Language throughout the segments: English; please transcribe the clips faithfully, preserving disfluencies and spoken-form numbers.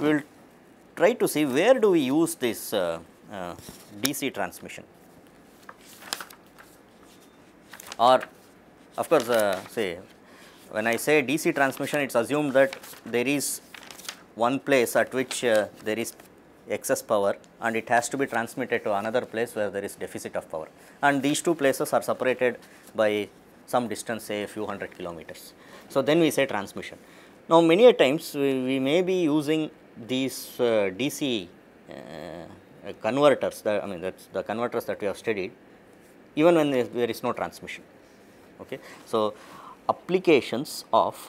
we will try to see where do we use this uh, uh, D C transmission, or of course, uh, say when I say D C transmission, it is assumed that there is one place at which uh, there is excess power and it has to be transmitted to another place where there is deficit of power, and these two places are separated by some distance, say a few hundred kilometers. So, then we say transmission. Now, many a times we, we may be using these uh, D C uh, converters, that, I mean that is the converters that we have studied, even when there, there is no transmission. Okay. So, applications of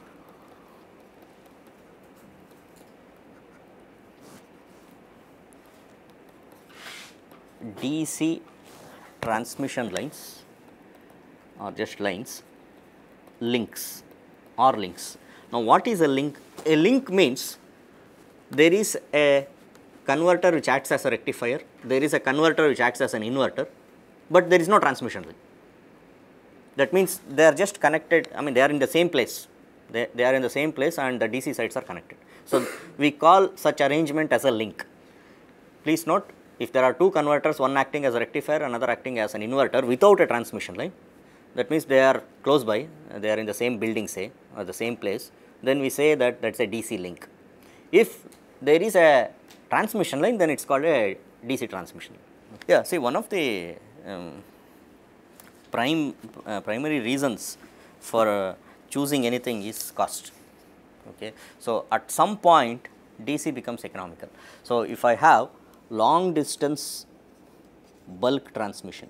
D C transmission lines or just lines, links or links. Now, what is a link? A link means there is a converter which acts as a rectifier, there is a converter which acts as an inverter, but there is no transmission link. That means they are just connected, I mean they are in the same place, they, they are in the same place and the D C sides are connected. So, we call such arrangement as a link. Please note, if there are two converters, one acting as a rectifier, another acting as an inverter without a transmission line, that means they are close by, they are in the same building, say, or the same place, then we say that that is a D C link. If there is a transmission line, then it is called a D C transmission line. Yeah, see, one of the um, prime uh, primary reasons for uh, choosing anything is cost. Okay. So, at some point D C becomes economical. So, if I have long distance bulk transmission,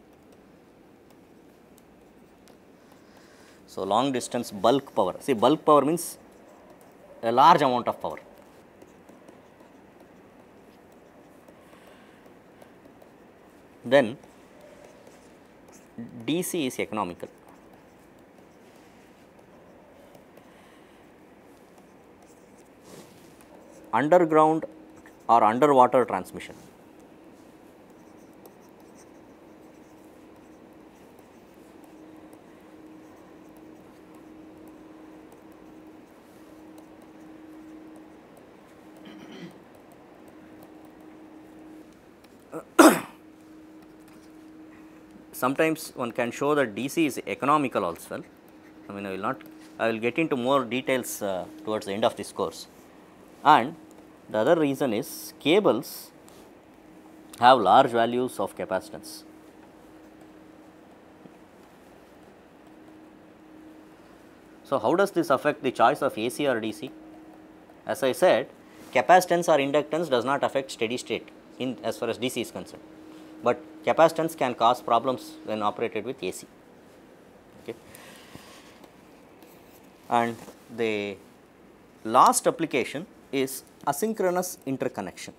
so long distance bulk power, see bulk power means a large amount of power. Then D C is economical. Underground or underwater transmission. Sometimes one can show that D C is economical also. I mean, I will not, I will get into more details uh, towards the end of this course. And the other reason is cables have large values of capacitance. So, how does this affect the choice of A C or D C? As I said, capacitance or inductance does not affect steady state in as far as D C is concerned, but capacitance can cause problems when operated with A C. Okay. And the last application is asynchronous interconnection.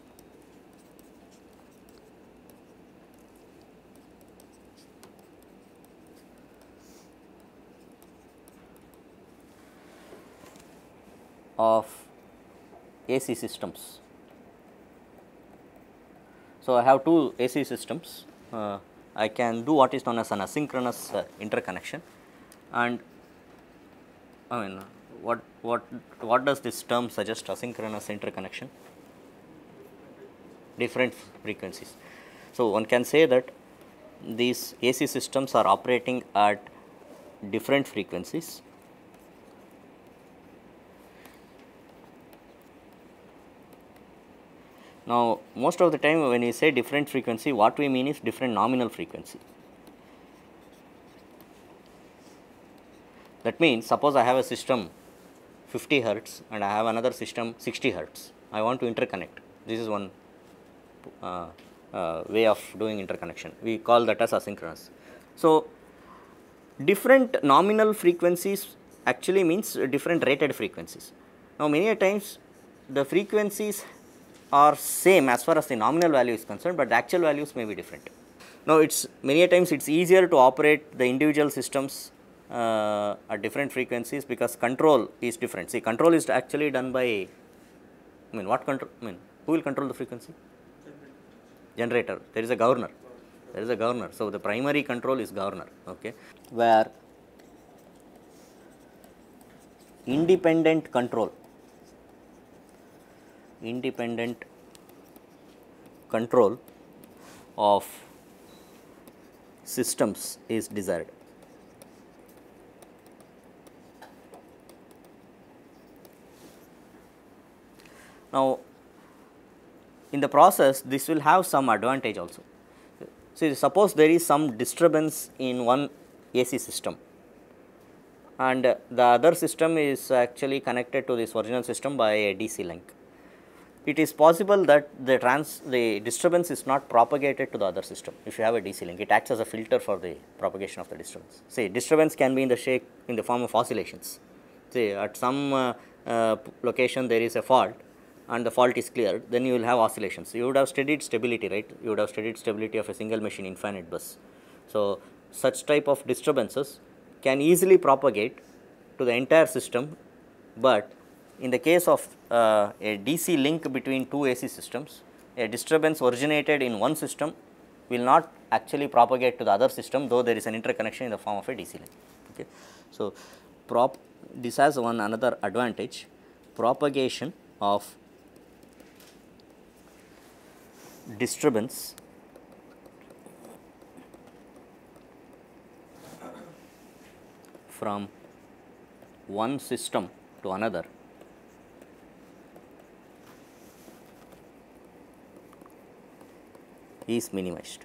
Of A C systems. So, I have two A C systems, uh, I can do what is known as an asynchronous uh, interconnection, and I mean what, what, what does this term suggest, asynchronous interconnection? Different frequencies. So, one can say that these A C systems are operating at different frequencies. Now, most of the time when we say different frequency, what we mean is different nominal frequency. That means, suppose I have a system fifty hertz and I have another system sixty hertz, I want to interconnect. This is one uh, uh, way of doing interconnection, we call that as asynchronous. So, different nominal frequencies actually means different rated frequencies. Now, many a times the frequencies are same as far as the nominal value is concerned, but the actual values may be different. Now, it is many a times it is easier to operate the individual systems uh, at different frequencies because control is different. See, control is actually done by, I mean what control, I mean who will control the frequency? Generator. There is a governor, there is a governor. So, the primary control is governor, okay, where independent control independent control of systems is desired. Now, in the process this will have some advantage also. So, suppose there is some disturbance in one A C system and uh, the other system is actually connected to this original system by a D C link. It is possible that the trans the disturbance is not propagated to the other system. If you have a D C link, it acts as a filter for the propagation of the disturbance. Say disturbance can be in the shape in the form of oscillations. Say at some uh, uh, location there is a fault and the fault is cleared, then you will have oscillations. You would have studied stability, right? You would have studied stability of a single machine infinite bus. So, such type of disturbances can easily propagate to the entire system, but in the case of uh, a D C link between two A C systems, a disturbance originated in one system will not actually propagate to the other system, though there is an interconnection in the form of a D C link. Okay. So, prop this has one another advantage, propagation of disturbance from one system to another is minimized.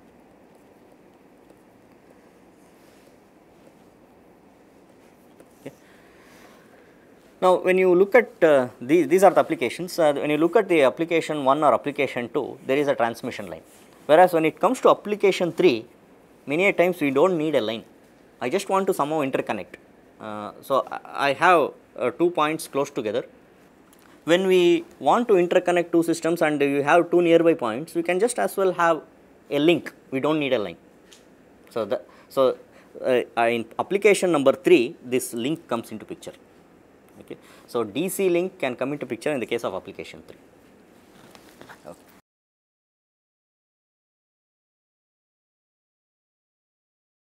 Okay. Now, when you look at uh, these, these are the applications. Uh, when you look at the application one or application two, there is a transmission line. Whereas, when it comes to application three, many a times we do not need a line. I just want to somehow interconnect. Uh, so, I have uh, two points close together. When we want to interconnect two systems and you have two nearby points, we can just as well have a link. We do not need a line. So, the, so uh, in application number three, this link comes into picture. Okay. So, D C link can come into picture in the case of application three.